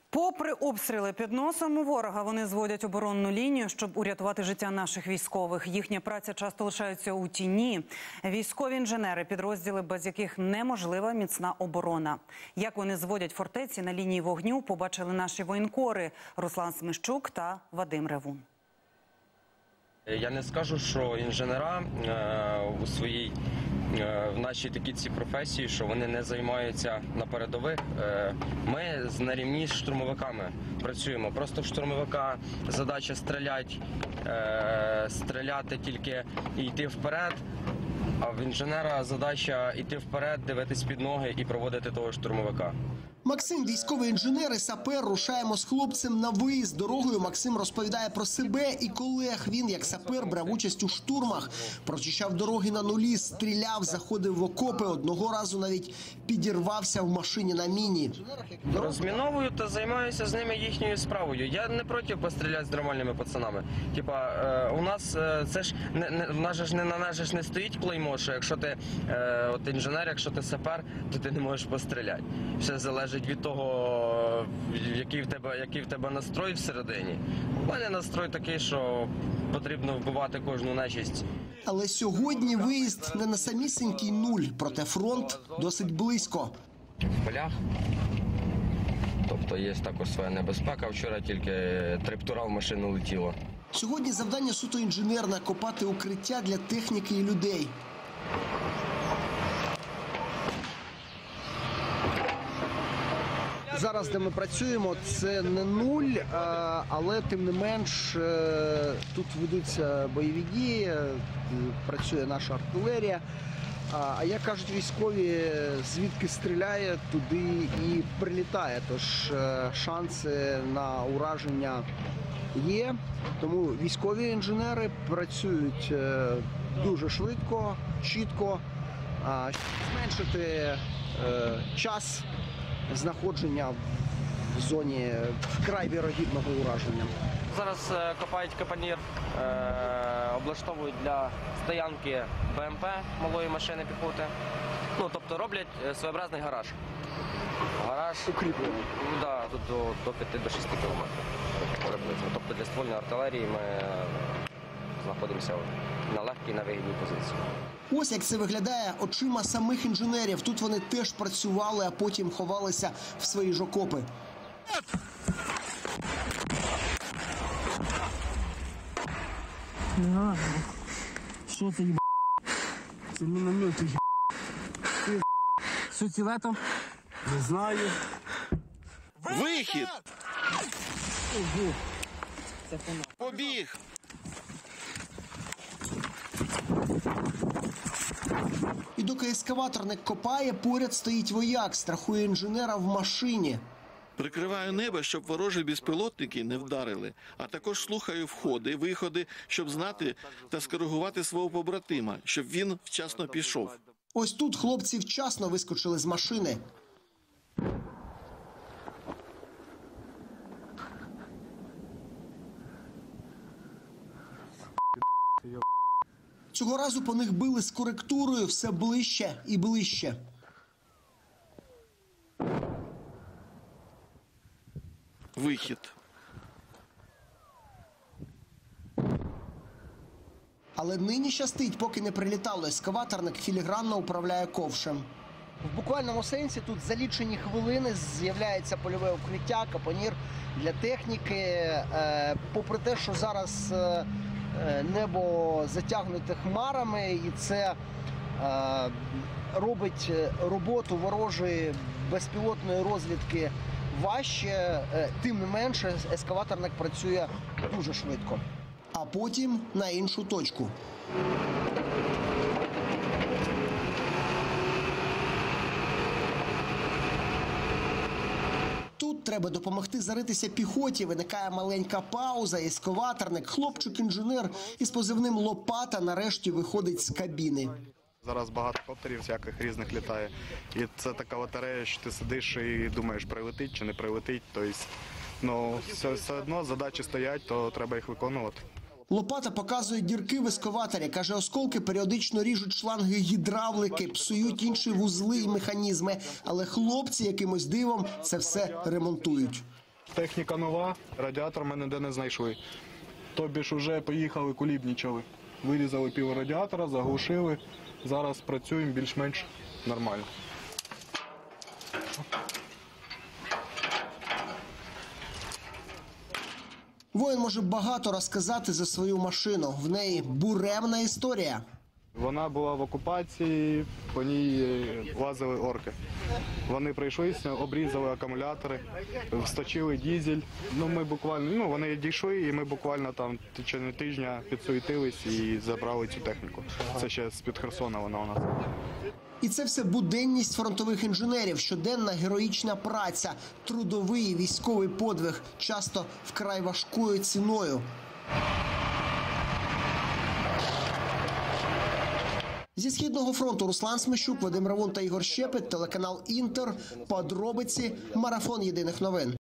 Попри обстріли під носом у ворога, вони зводять оборонну лінію, щоб урятувати життя наших військових. Їхня праця часто лишається у тіні. Військові інженери – підрозділи, без яких неможлива міцна оборона. Як вони зводять фортеці на лінії вогню, побачили наші воєнкори Руслан Смещук та Вадим Ревун. Я не скажу, що інженера в нашій такій цій професії, що вони не займаються на передових. Ми на рівні з штурмовиками працюємо. Просто в штурмовика задача стріляти тільки і йти вперед, а в інженера задача йти вперед, дивитись під ноги і проводити того штурмовика. Максим – військовий інженер і сапер. Рушаємо з хлопцем на виїзд. Дорогою Максим розповідає про себе і колег. Він, як сапер, брав участь у штурмах. Прочищав дороги на нулі, стріляв, заходив в окопи. Одного разу навіть підірвався в машині на міні. Розміновую та займаюся з ними їхньою справою. Я не проти постріляти з нормальними пацанами. У нас це ж на нас ж не стоїть клеймо, що якщо ти інженер, якщо ти сапер, то ти не можеш постріляти. Все залежить від того, який в тебе настрой всередині. У мене настрой такий, що потрібно вбивати кожну нечисть. Але сьогодні виїзд не на самісінький нуль, проте фронт досить близько. В полях. Тобто є також своя небезпека. Вчора тільки триптура в машину летіло. Сьогодні завдання суто інженерне – копати укриття для техніки і людей. Зараз, де ми працюємо, це не нуль, але тим не менш тут ведуться бойові дії, працює наша артилерія. А як кажуть військові, звідки стріляє, туди і прилітає. Тож шанси на ураження є. Тому військові інженери працюють дуже швидко, чітко, щоб зменшити час знаходження в зоні вкрай вірогідного ураження. Зараз копають капонір, облаштовують для стоянки БМП, малої машини піхоти. Тобто роблять своєобразний гараж. Гараж укріплений. Да, тут до 5-6 кілометрів. Тобто для ствольної артилерії ми знаходимося на легкій, на вигідній позиції. Ось як це виглядає очима самих інженерів. Тут вони теж працювали, а потім ховалися в свої ж окопи. Що це, це міномети, Що ціле там? Не знаю. Вихід! Ого. Побіг! І доки ескаваторник копає, поряд стоїть вояк, страхує інженера в машині. Прикриваю небо, щоб ворожі безпілотники не вдарили, а також слухаю входи, виходи, щоб знати та скоригувати свого побратима, щоб він вчасно пішов. Ось тут хлопці вчасно вискочили з машини. Цього разу по них били з коректурою все ближче і ближче. Вихід. Але нині щастить, поки не прилітало. Ескаваторник філігранно управляє ковшем. В буквальному сенсі тут за лічені хвилини з'являється польове укриття, капонір для техніки. Попри те, що зараз небо затягнуте хмарами, і це робить роботу ворожої безпілотної розвідки важче, тим не менше ескаваторник працює дуже швидко. А потім на іншу точку. Тут треба допомогти заритися піхоті. Виникає маленька пауза. Ескаваторник, хлопчик-інженер із позивним «Лопата» нарешті виходить з кабіни. Зараз багато коптерів всяких різних літає. І це така лотерея, що ти сидиш і думаєш, прилетить чи не прилетить. Тобто, все одно задачі стоять, то треба їх виконувати. Лопата показує дірки в ескаваторі. Каже, осколки періодично ріжуть шланги гідравлики, псують інші вузли і механізми. Але хлопці якимось дивом це все ремонтують. Техніка нова, радіатор ми ніде не знайшли. Тобі ж вже поїхали, кулібнічали. Вирізали пів радіатора, заглушили. Зараз працюємо більш-менш нормально. Воїн може багато розказати за свою машину. В неї буремна історія. Вона була в окупації, по ній лазили орки. Вони прийшлися, обрізали акумулятори, всточили дизель. Вони дійшли, і ми буквально там в течение тижня підсуетились і забрали цю техніку. Це ще з-під Херсона вона у нас. І це все буденність фронтових інженерів, щоденна героїчна праця, трудовий військовий подвиг, часто вкрай важкою ціною. Зі Східного фронту Руслан Смещук, Вадим Равун та Ігор Щепет, телеканал «Інтер», подробиці, марафон єдиних новин.